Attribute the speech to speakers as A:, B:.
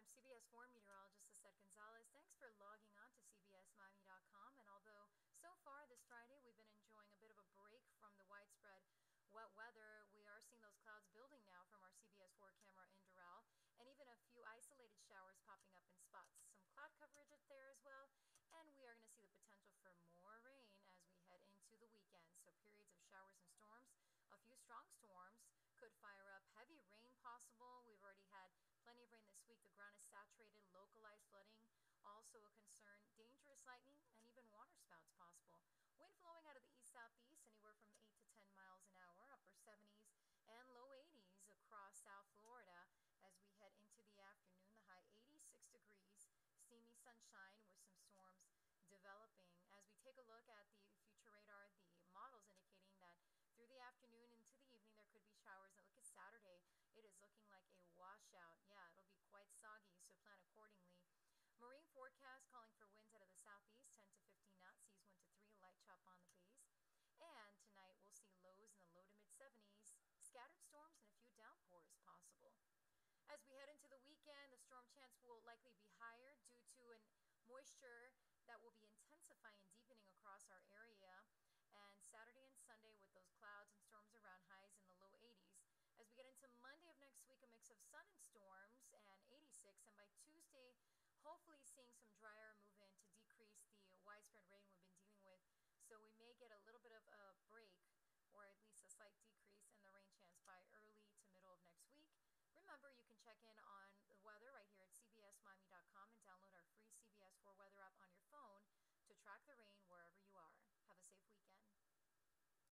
A: I'm CBS 4 meteorologist Lisette Gonzalez. Thanks for logging on to CBSMiami.com. And although so far this Friday we've been enjoying a bit of a break from the widespread wet weather, we are seeing those clouds building now from our CBS 4 camera in Doral, and even a few isolated showers popping up in spots. Some cloud coverage there as well, and we are going to see the potential for more rain as we head into the weekend. So periods of showers and storms, a few strong storms could fire up, heavy rain possible. We've already had plenty of rain this week. The ground is saturated, localized flooding, also a concern, dangerous lightning, and even water spouts possible. Wind flowing out of the east-southeast, anywhere from 8 to 10 miles an hour, upper 70s and low 80s across South Florida as we head into the afternoon. The high 86 degrees, steamy sunshine with some storms developing. As we take a look at the future radar, the models indicating that through the afternoon into the evening there could be showers. And look at Saturday, it is looking like a washout. Yeah, it'll be quite soggy, so plan accordingly. Marine forecast calling for winds out of the southeast, 10 to 15 knots, seas 1 to 3, light chop on the bays. And tonight we'll see lows in the low to mid 70s, scattered storms and a few downpours possible. As we head into the weekend, the storm chance will likely be higher due to an moisture that will be intensifying and deepening across our area. And Saturday and Sunday with those clouds and storms around, highs in the low 80s. As we get into Monday of next week, a mix of sun and storms and 86. And by Tuesday, hopefully seeing some drier move in to decrease the widespread rain we've been dealing with. So we may get a little bit of a break, or at least a slight decrease in the rain chance by early to middle of next week. Remember, you can check in on the weather right here at CBSMiami.com and download our free CBS 4 weather app on your phone to track the rain,